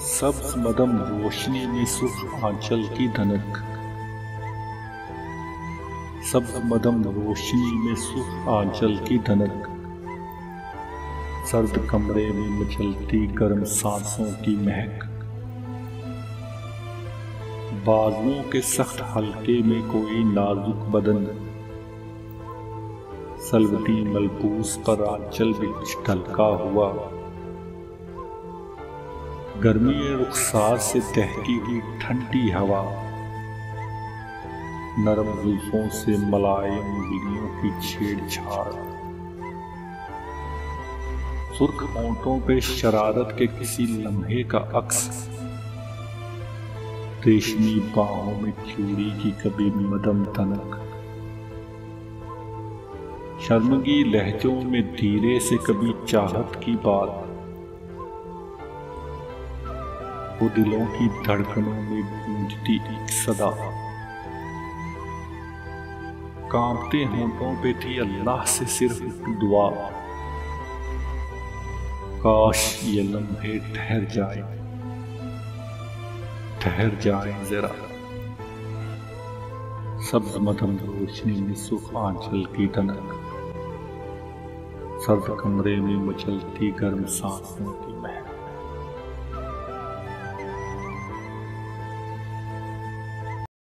सब्ज मदम रोशनी में सुख आंचल की धनक। सब्ज मदम रोशनी में सुख आंचल की धनक। सर्द कमरे में मचलती गर्म सांसों की महक। बाजुओं के सख्त हल्के में कोई नाजुक बदन। सलवती मलबूस पर आंचल भी कुछ ढलका हुआ। गर्मी रुखसार से दहकी हुई ठंडी हवा। नरम जुल्फों से मलायम गिरियों की छेड़छाड़। सुर्ख होंठों पे शरारत के किसी लम्हे का अक्स। रेशमी बाहों में चूड़ी की कभी मदम तनक। शर्मगी लहजों में धीरे से कभी चाहत की बात। वो दिलों की धड़कनों में गूंजती एक सदा। कांपते होंठों पे थी अल्लाह से सिर्फ दुआ। काश ये लम्हे ठहर जाए जरा। सब्ज मदम रोशनी में सुख आंचल की धनक। सर्द कमरे में मचलती गर्म सांसों की महक।